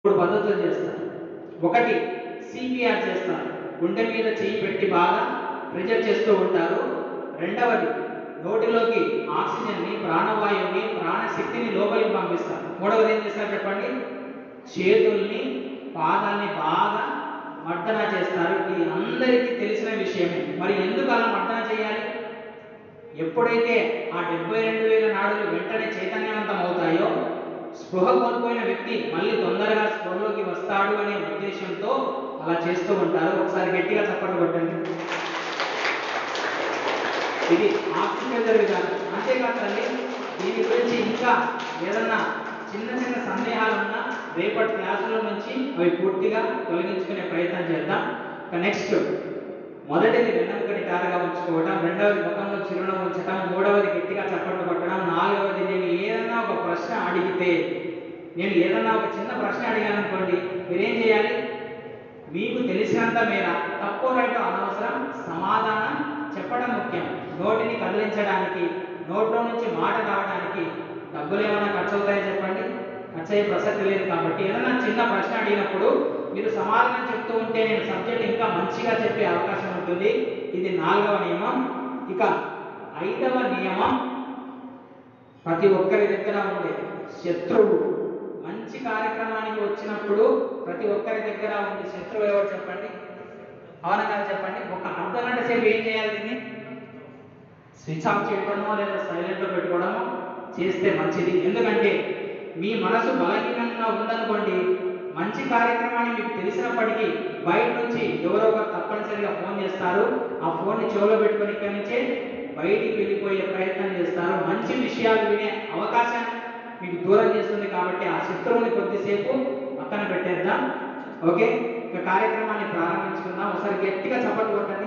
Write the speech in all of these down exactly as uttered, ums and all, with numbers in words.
మూడు పద్ధతులు చేస్తారు. ఒకటి సిపిఆర్ చేస్తారు, గుండె మీద చేయి పెట్టి బాగా ప్రెజర్ చేస్తూ ఉంటారు. రెండవది నోటిలోకి ఆక్సిజన్ని, ప్రాణవాయువుని, ప్రాణశక్తిని లోపలికి పంపిస్తారు. మూడవది ఏం చేస్తారు చెప్పండి? చేతుల్ని పాదాన్ని బాగా మర్దన చేస్తారు. ఇది అందరికీ తెలిసిన విషయమే. మరి ఎందుకు అలా మర్దన చేయాలి? ఎప్పుడైతే ఆ డెబ్బై రెండు వేల నాడులు వెంటనే చైతన్యవంతం అవుతాయో, స్పృహ కోల్పోయిన వ్యక్తి మళ్ళీ తొందరగా స్పృహలోకి వస్తాడు అనే ఉద్దేశంతో అలా చేస్తూ ఉంటారు. ఒకసారి గట్టిగా చప్పట్లు కొట్టండి. ఇది ఆక్సిజన్ విధానం. అంతేకాదండి, దీని గురించి ఇంకా ఏదన్నా చిన్న చిన్న సందేహాలు ఉన్నా రేపటి క్లాసుల నుంచి అవి పూర్తిగా తొలగించుకునే ప్రయత్నం చేద్దాం. నెక్స్ట్ మొదటిది వెన్నెముక నిటారుగా ఉంచుకోవడం, రెండవది ముఖంలో చిరునవ్వు ఉంచడం, మూడవది గట్టిగా చప్పట్లు కొట్టడం, నాలుగవది నేను ఏదన్నా ఒక ప్రశ్న అడిగితే, నేను ఏదన్నా ఒక చిన్న ప్రశ్న అడిగాను అనుకోండి, మీరేం చేయాలి? మీకు తెలిసినంత మేర, తప్పో రైటో అనవసరం, సమాధానం చెప్పడం ముఖ్యం. నోటిని కదిలించడానికి, నోట్లో నుంచి మాట రావడానికి డబ్బులు ఏమైనా ఖర్చు అవుతాయో చెప్పండి? ఖర్చు అయ్యే ప్రసక్తి లేదు. కాబట్టి ఏదైనా చిన్న ప్రశ్న అడిగినప్పుడు మీరు సమాధానం చెప్తూ ఉంటే నేను సబ్జెక్ట్ ఇంకా మంచిగా చెప్పే అవకాశం ఉంటుంది. ఇది నాలుగవ నియమం. ఇక ఐదవ నియమం, ప్రతి ఒక్కరి దగ్గర ఉండే శత్రువు. మంచి కార్యక్రమానికి వచ్చినప్పుడు ప్రతి ఒక్కరి దగ్గర ఉండే శత్రువు ఎవరు చెప్పండి? అవునా కదా చెప్పండి? ఒక అర్ధ గంట సేపు ఏం చేయాలి? దీన్ని స్విచ్ ఆఫ్ చేయడమో లేదా సైలెంట్లో పెట్టుకోవడమో చేస్తే మంచిది. ఎందుకంటే మీ మనసు బలహీనంగా ఉందనుకోండి, మంచి కార్యక్రమాన్ని మీకు తెలిసినప్పటికీ బయట నుంచి ఎవరో ఒకరు తప్పనిసరిగా ఫోన్ చేస్తారు. ఆ ఫోన్ని చెవులో పెట్టుకొని ఇక్కడి నుంచే బయటికి వెళ్ళిపోయే ప్రయత్నం చేస్తారు. మంచి విషయాలు వినే అవకాశం మీకు దూరం చేస్తుంది. కాబట్టి ఆ శత్రువుని కొద్దిసేపు పక్కన పెట్టేద్దాం. ఓకే, ఇక కార్యక్రమాన్ని ప్రారంభించుకుందాం. ఒకసారి గట్టిగా చప్పట్లు కొట్టండి.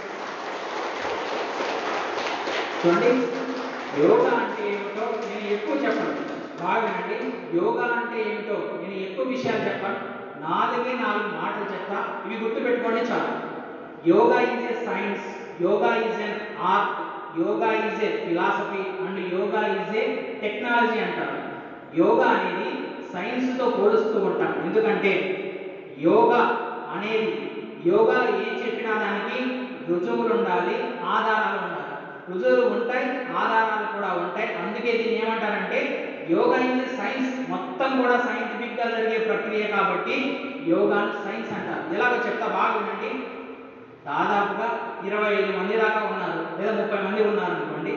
చూడండి, యోగా అంటే ఏమిటో నేను ఎక్కువ చెప్పను, బాగానండి. యోగా అంటే ఏమిటో నేను ఎక్కువ విషయాలు చెప్పాను, నాలుగే నాలుగు మాటలు చెప్తా, ఇవి గుర్తుపెట్టుకోండి చాలు. Yoga is a science, yoga is an art, yoga is a philosophy and yoga is a technology అంటారు. యోగా అనేది సైన్స్తో పోలుస్తూ ఉంటాం. ఎందుకంటే యోగా అనేది, యోగా ఏం చెప్పినా దానికి రుజువులు ఉండాలి, ఆధారాలు ఉండాలి. రుజువులు ఉంటాయి, ఆధారాలు కూడా ఉంటాయి. అందుకే దీన్ని ఏమంటారంటే యోగా ఈజ్ సైన్స్. మొత్తం కూడా సైంటిఫిక్ గా జరిగే ప్రక్రియ కాబట్టి యోగాను సైన్స్ అంటారు. ఎలాగో చెప్తా, బాగా వినండి. దాదాపుగా ఇరవై ఐదు మంది దాకా ఉన్నారు, లేదా ముప్పై మంది ఉన్నారు అనుకోండి.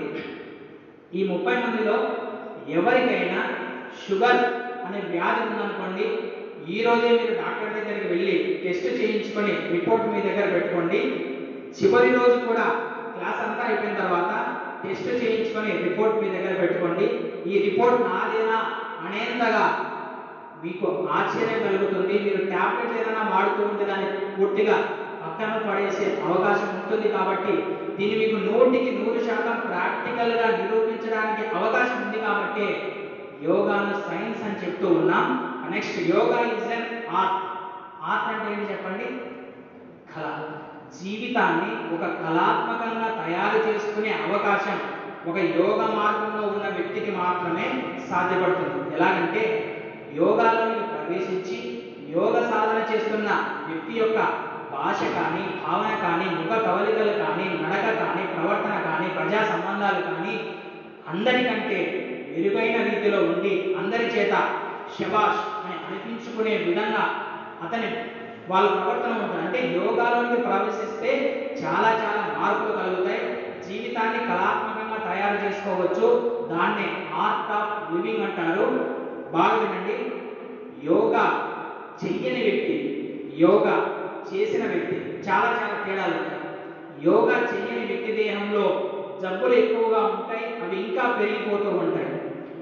ఈ ముప్పై మందిలో ఎవరికైనా షుగర్ అనే వ్యాధి ఉందనుకోండి, ఈ రోజే మీరు డాక్టర్ దగ్గరికి వెళ్ళి టెస్ట్ చేయించుకొని రిపోర్ట్ మీ దగ్గర పెట్టుకోండి. చివరి రోజు కూడా క్లాస్ అంతా అయిపోయిన తర్వాత టెస్ట్ చేయించుకొని రిపోర్ట్ మీ దగ్గర పెట్టుకోండి. ఈ రిపోర్ట్ నాదేనా అనేంతగా మీకు ఆశ్చర్యం కలుగుతుంది. మీరు ట్యాబ్లెట్ ఏదైనా వాడుతూ ఉంటే దాన్ని పూర్తిగా పక్కన పడేసే అవకాశం ఉంటుంది. కాబట్టి దీన్ని మీకు నూటికి నూరు శాతం ప్రాక్టికల్గా నిరూపించడానికి అవకాశం ఉంది. కాబట్టి యోగాను సైన్స్ అని చెప్తూ ఉన్నాం. Next, yoga is an art. Art అంటే ఏంటి చెప్పండి? కళ. జీవితాన్ని ఒక కళాత్మకంగా తయారు చేసుకునే అవకాశం ఒక యోగ మార్గంలో ఉన్న వ్యక్తికి మాత్రమే సాధ్యపడుతుంది. ఎలాగంటే యోగాలోకి ప్రవేశించి యోగ సాధన చేస్తున్న వ్యక్తి యొక్క భాష కానీ, భావన కానీ, ముఖ కవలికలు కానీ, నడక కానీ, ప్రవర్తన కానీ, ప్రజా సంబంధాలు కానీ అందరికంటే మెరుగైన రీతిలో ఉండి అందరి చేత శబాష్ అని అనిపించుకునే విధంగా అతని వాళ్ళ ప్రవర్తన ఉంటుంది. అంటే యోగాలోకి ప్రవేశిస్తే చాలా చాలా మార్పులు కలుగుతాయి. జీవితాన్ని కళాత్మకంగా తయారు చేసుకోవచ్చు. దాన్నే ఆర్ట్ ఆఫ్ లివింగ్ అంటారు. బాగా వినండి. యోగా చెయ్యని వ్యక్తి, యోగా చేసిన వ్యక్తి చాలా చాలా తేడాలు ఉంటాయి. యోగా చెయ్యని వ్యక్తి దేహంలో జబ్బులు ఎక్కువగా ఉంటాయి, అవి ఇంకా పెరిగిపోతూ ఉంటాయి.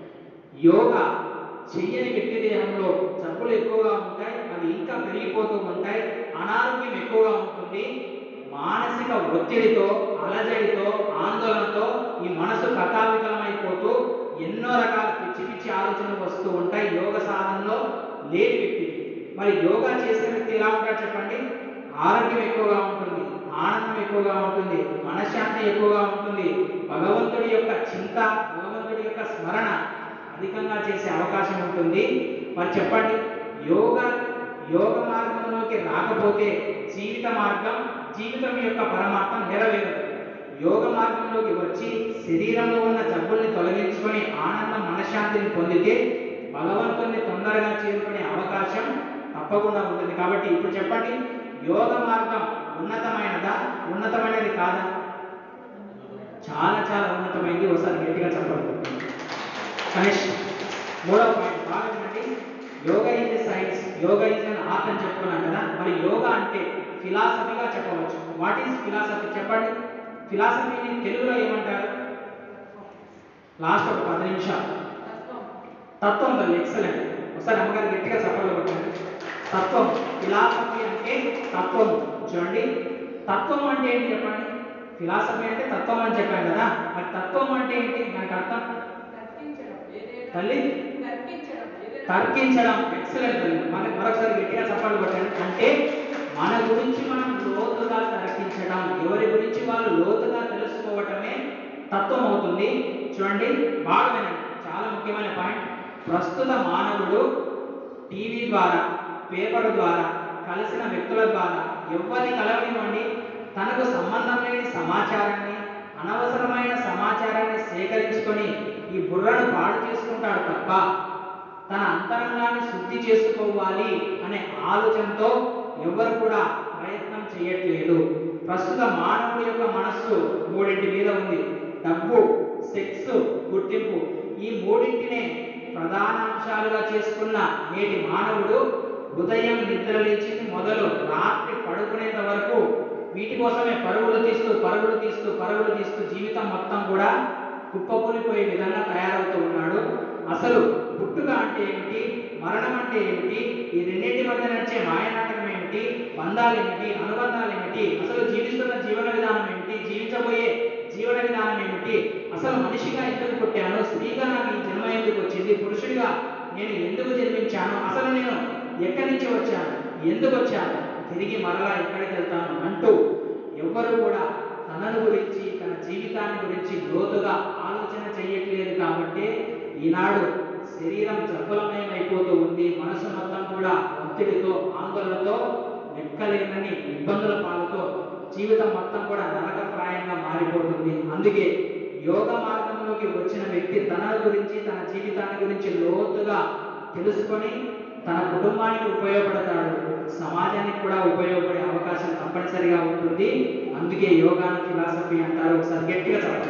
యోగా చెయ్యని వ్యక్తి దేహంలో జబ్బులు ఎక్కువగా ఉంటాయి, అవి ఇంకా పెరిగిపోతూ ఉంటాయి. అనారోగ్యం ఎక్కువగా ఉంటుంది. మానసిక ఒత్తిడితో, అలజడితో, ఆందోళనతో ఈ మనసు కథావికలమైపోతూ ఎన్నో రకాల పిచ్చి పిచ్చి ఆలోచనలు వస్తూ ఉంటాయి యోగ సాధనలో లేని వ్యక్తి. మరి యోగా చేసే వ్యక్తి ఎలా ఉంటాడు చెప్పండి? ఆరోగ్యం ఎక్కువగా ఉంటుంది, ఆనందం ఎక్కువగా ఉంటుంది, మనశ్శాంతి ఎక్కువగా ఉంటుంది, భగవంతుడి యొక్క చింత, భగవంతుడి యొక్క స్మరణ అధికంగా చేసే అవకాశం ఉంటుంది. మరి చెప్పండి, యోగ యోగ మార్గంలోకి రాకపోతే జీవిత మార్గం జీవితం యొక్క పరమార్థం నెరవేరదు. యోగ మార్గంలోకి వచ్చి శరీరంలో ఉన్న జబ్బుల్ని తొలగించుకొని ఆనందం మనశ్శాంతిని పొందితే భగవంతుని తొందరగా చేరుకునే అవకాశం తప్పకుండా ఉంటుంది. కాబట్టి ఇప్పుడు చెప్పండి, యోగ మార్గం ఉన్నతమైనదా, ఉన్నతమైనది కాదా? చాలా చాలా ఉన్నతమైంది. ఒకసారి గట్టిగా చెప్పండి. కనెక్ట్ మూడవ పాయింట్ బాగా వినండి. Yoga is a science, yoga is an art అని చెప్పుకున్నాం కదా. మరి యోగా అంటే ఫిలాసఫీగా చెప్పవచ్చు. వాట్ ఈజ్ ఫిలాసఫీ చెప్పండి. ఫిలాసఫీని తెలుగులో ఏమంటారు? లాస్ట్ ఒక పది నిమిషాలు. తత్వం తల్లి, ఎక్సలెంట్. ఒకసారి అమ్మగారు గట్టిగా చెప్పాలి కొట్టండి. తత్వం, ఫిలాసఫీ అంటే తత్వం. చూడండి, తత్వం అంటే ఏంటి చెప్పండి. ఫిలాసఫీ అంటే తత్వం అని చెప్పాను కదా, మరి తత్వం అంటే ఏంటి మనకు అర్థం? తల్లి తర్కించడం. ఎక్సలెంట్ తల్లి, మనకి మరొకసారి గట్టిగా చెప్పాలి కొట్టండి. అంటే మన గురించి మనం లోతుగా తర్కించడం, ఎవరి గురించి వాళ్ళు లోతుగా తెలుసుకోవటమే తత్వం అవుతుంది. చూడండి బాగా వినండి, చాలా ముఖ్యమైన పాయింట్. ప్రస్తుత మానవుడు టీవీ ద్వారా, పేపర్ ద్వారా, కలిసిన వ్యక్తుల ద్వారా, ఎవరిని కలవనివ్వండి, తనకు సంబంధం లేని సమాచారాన్ని, అనవసరమైన సమాచారాన్ని సేకరించుకొని ఈ బుర్రను పాడు చేసుకుంటాడు తప్ప తన అంతరంగాన్ని శుద్ధి చేసుకోవాలి అనే ఆలోచనతో ఎవరు కూడా ప్రయత్నం చేయట్లేదు. ప్రస్తుత మానవుడి యొక్క మనస్సు మూడింటి మీద ఉంది: డబ్బు, సెక్స్, గుర్తింపు. ఈ మూడింటినే ప్రధానాంశాలుగా చేసుకున్న నేటి మానవుడు ఉదయం నిద్ర లేచింది మొదలు రాత్రి పడుకునేంత వరకు వీటి కోసమే పరుగులు తీస్తూ పరుగులు తీస్తూ పరుగులు తీస్తూ జీవితం మొత్తం కూడా కుప్పకూలిపోయే విధంగా తయారవుతూ ఉన్నాడు. అసలు పుట్టుక అంటే ఏమిటి, మరణం అంటే ఏమిటి, ఈ రెండింటి మధ్య నడిచే మాయనాటకం ఏమిటి, బంధాలు ఏమిటి, అనుబంధాలు ఏమిటి, అసలు జీవిస్తున్న జీవన విధానం ఏమిటి, జీవించబోయే జీవన విధానం ఏమిటి, అసలు మనిషిగా ఎందుకు పుట్టాను, స్త్రీగా నాకు ఈ జన్మ ఎందుకు వచ్చింది, పురుషుడిగా నేను ఎందుకు జన్మించాను, అసలు నేను ఎక్కడి నుంచి వచ్చాను, ఎందుకు వచ్చాను, తిరిగి మరలా ఎక్కడికి వెళ్తాను అంటూ ఎవ్వరు కూడా తనను గురించి, తన జీవితాన్ని గురించి లోతుగా ఆలోచన చేయట్లేదు. కాబట్టి ఈనాడు శరీరం జబ్బులమయం అయిపోతూ ఉంది. మనసు మొత్తం కూడా ఒత్తిడితో, ఆందోళనతో, లెక్కలేనని ఇబ్బందుల పాలతో జీవితం మొత్తం కూడా నరకప్రాయంగా మారిపోతుంది. అందుకే యోగ మార్గంలోకి వచ్చిన వ్యక్తి తన గురించి, తన జీవితాన్ని గురించి లోతుగా తెలుసుకొని తన కుటుంబానికి ఉపయోగపడతాడు, సమాజానికి కూడా ఉపయోగపడే అవకాశం తప్పనిసరిగా ఉంటుంది. అందుకే యోగాను ఫిలాసఫీ అంటారు. ఒకసారి గట్టిగా చెప్పండి.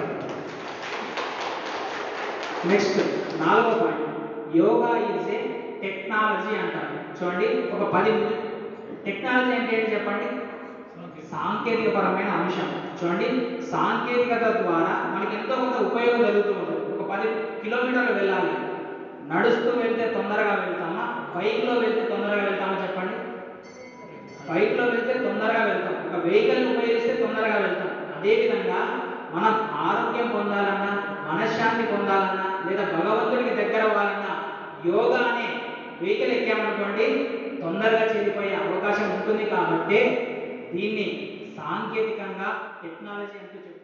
నెక్స్ట్ నాలుగో point, yoga is a technology అంటారు. చూడండి, ఒక పది టెక్నాలజీ అంటే ఏంటి చెప్పండి. సాంకేతిక పరమైన అంశం. చూడండి, సాంకేతికత ద్వారా మనకి ఎంతో కొంత ఉపయోగం జరుగుతూ ఉంటుంది. ఒక పది కిలోమీటర్లు వెళ్ళాలి, నడుస్తూ వెళ్తే తొందరగా వెళ్తామా, బైక్లో వెళ్తే తొందరగా వెళ్తామా చెప్పండి. బైక్లో వెళ్తే తొందరగా వెళ్తాం, ఒక వెహికల్ ఉపయోగిస్తే తొందరగా వెళ్తాం. అదేవిధంగా మనం ఆరోగ్యం పొందాలన్నా, మనశ్శాంతి పొందాలన్నా, లేదా భగవంతుడికి దగ్గర అవ్వాలన్నా యోగా అనే వెహికల్ ఎక్కామనుకోండి తొందరగా చేరిపోయే అవకాశం ఉంటుంది. కాబట్టి దీన్ని సాంకేతికంగా టెక్నాలజీ అంటూ